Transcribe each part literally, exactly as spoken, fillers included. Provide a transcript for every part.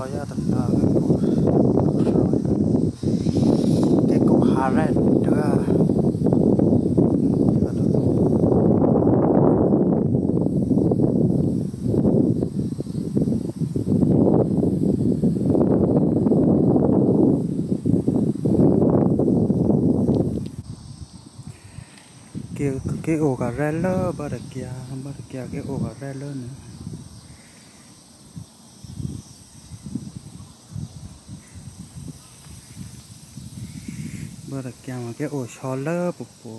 rồi ra thành cái cái cục hà ra đưa cái cái ổ cà rê lơ bao được kia bao được kia cái ổ cà rê lơ nữa bao được kia mà cái ổ xò lơ bụp bụp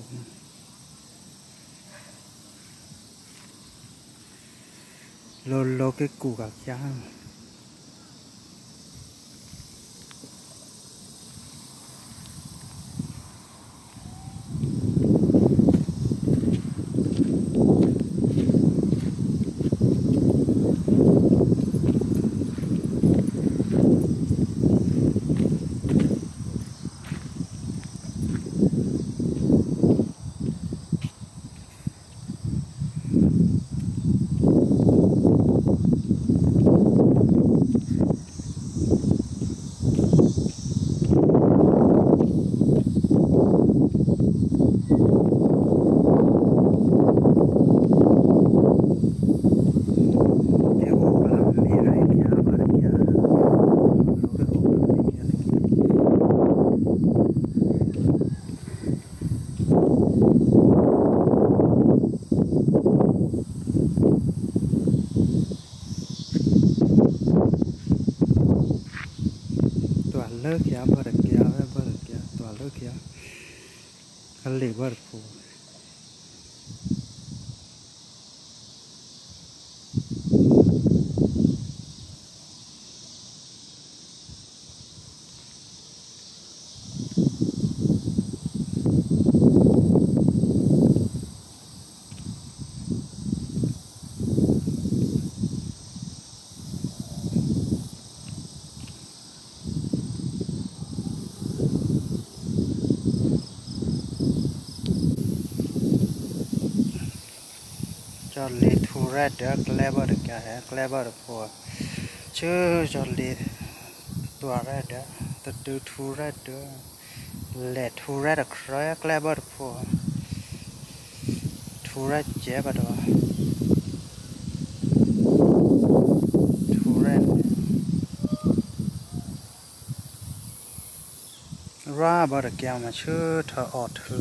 lô lô cái củ cà kia lơ kia bao được kia bao được kia toàn lơ kia cái lì bao được phù cho lì thu ra được clever được cả clever được phù chứ cho lì tua ra được từ từ thu ra được lệ thu ra được rồi clever được phù thu ra chế vào đó thu ra ra vào được kia mà chứ thở ọt thử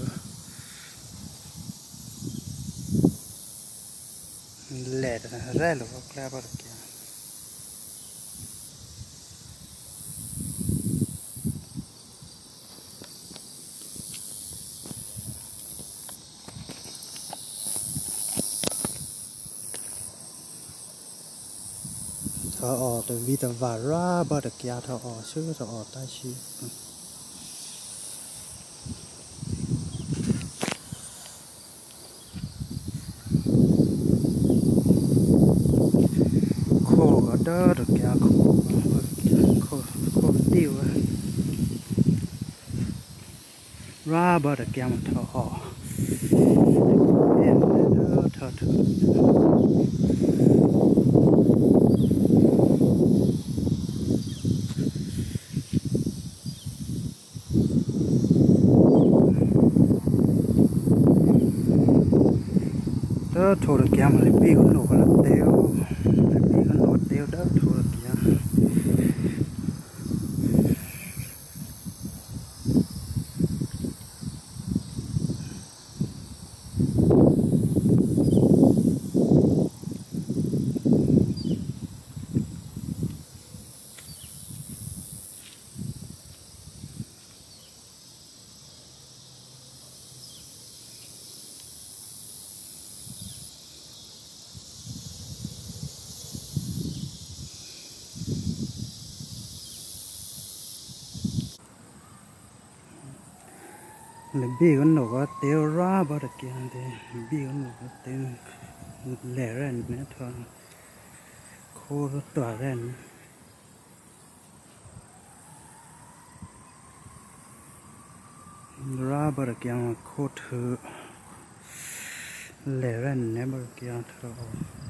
lệ ra luôn clever được kia thở ọt từ vì tờ vả ra vào được kia thở ọt chứ thở ọt tai chi đỡ được kia khô khô khô tiêu ra bờ được kia mà thở họ em đỡ thở thở đỡ thở được kia mà lại bị con nổ con tiêu bị con nổ tiêu đỡ thở được kia là bị con nổ có tiêu ra bao được kia thì bị con nổ có tiêu lẻ ra nữa thôi khô nó tỏa ra ra bao được kia mà khô thử lẻ ra nữa bao được kia thôi